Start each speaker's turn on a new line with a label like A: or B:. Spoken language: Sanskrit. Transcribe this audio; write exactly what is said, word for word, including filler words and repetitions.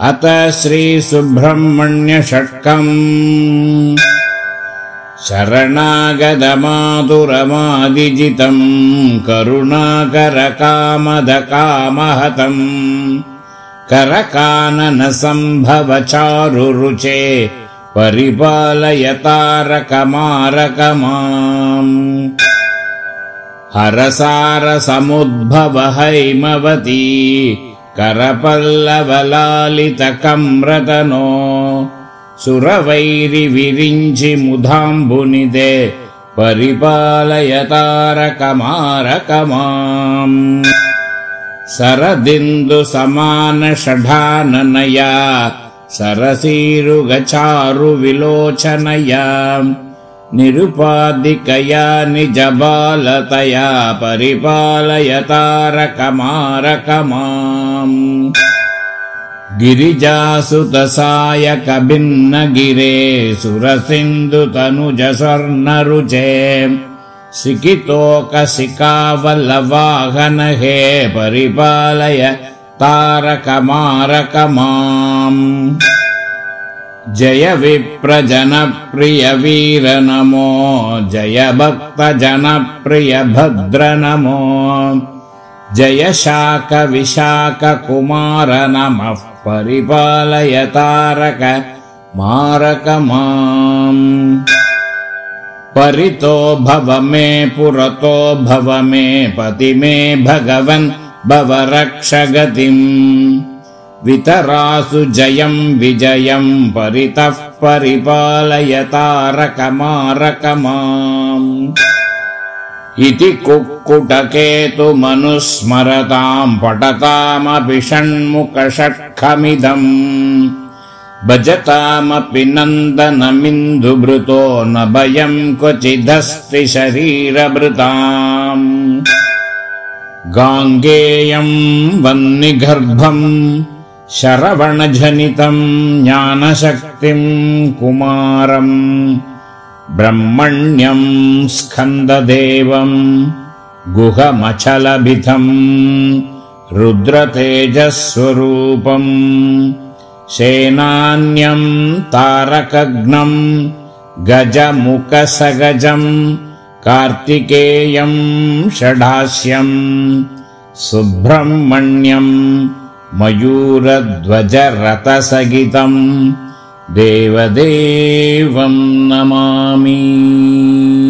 A: अत श्रीसुब्रह्मण्यषट्कम् शरणागतमातुरमादिजितम् करुणाकरकामदकामहतम् करकाननसम्भवचारुरुचे परिपालय तारकमारकमाम् हरसारसमुद्भव हैमवती करपल्लवलालितकम्रतनो सुरवैरिविरिञ्चि मुधाम्बुनिदे परिपालय तारकमारकमाम् सरदिन्दुसमानषडाननया सरसीरुगचारुविलोचनया निरुपाधिकया निजबालतया परिपालय तारकमारकमाम् गिरिजासुतसायकभिन्नगिरे सुरसिन्धुतनुजस्वर्णरुचे सिकितोकसिकावल्लवाहन हे परिपालय तारकमारकमाम् जय विप्रजनप्रिय वीर नमो जय भक्तजनप्रिय भद्र नमो जय शाक विशाख कुमार नमः परिपालय तारकमारकमाम् परितो भव मे पुरतो भव मे पति मे भगवन् भव रक्ष गतिम् वितरासु जयं विजयं परितः परिपालय तारकमारकमाम् इति कुक्कुटकेतुमनुस्मरतां पठतामपि षण्मुखषट्कमिदम् भजतामपि नन्दनमिन्दुभृतो न भयं क्वचिदस्ति शरीरभृताम् गाङ्गेयं वह्निगर्भं शरवणजनितं ज्ञानशक्तिं कुमारम् ब्रह्मण्यं स्कन्ददेवं गुहमचलभितं रुद्रतेजस्वरूपम् सेनान्यं तारकघ्नं गजमुखसगजं कार्तिकेयं षडास्यं सुब्रह्मण्यं मयूरध्वजरथसहितं देवदेवं नमामि।